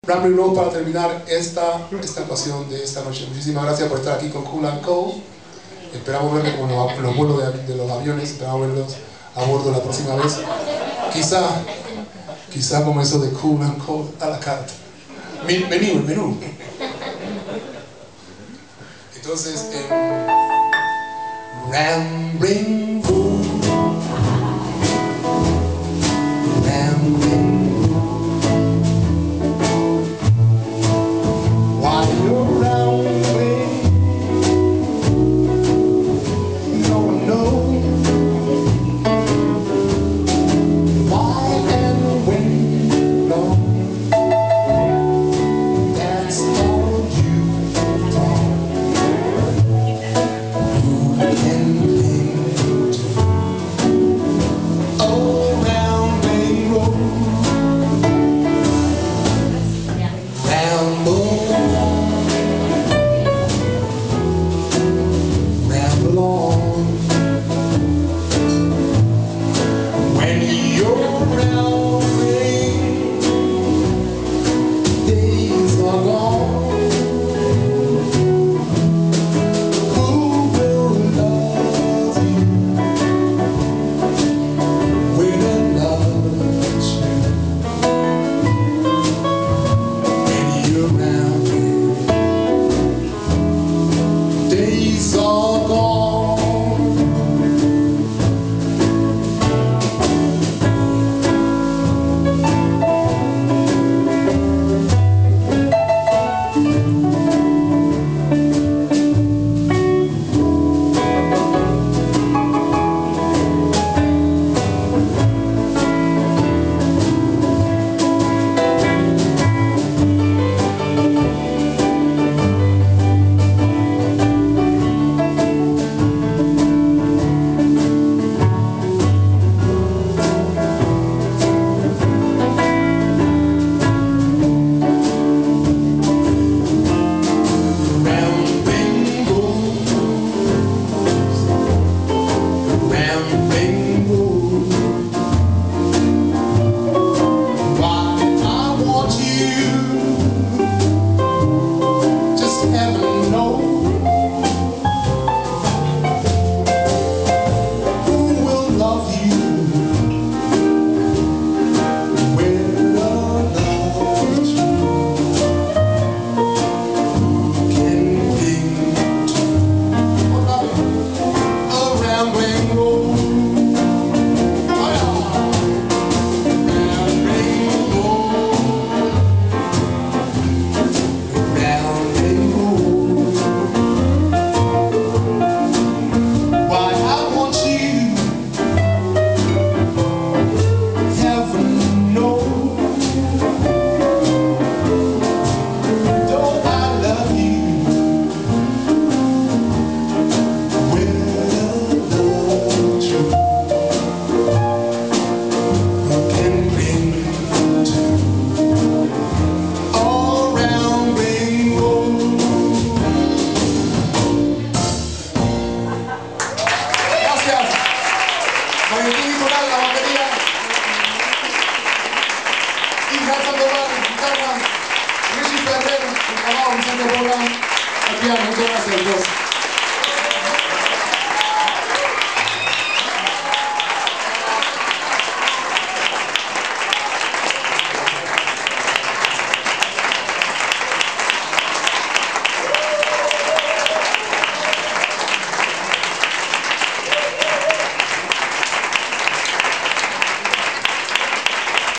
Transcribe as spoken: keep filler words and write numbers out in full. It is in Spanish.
Ramblin para terminar esta, esta ocasión de esta noche. Muchísimas gracias por estar aquí con Kool and Kool. Esperamos verlos como en los vuelos de, de los aviones, esperamos verlos a bordo la próxima vez. Quizá, quizá como eso de Kool and Kool a la carta. Menú, el menú. Entonces, en Ramblin, Ramblin. La batería, Febrero, el trabajo, Bogui, al piano. Muchas gracias a Dios.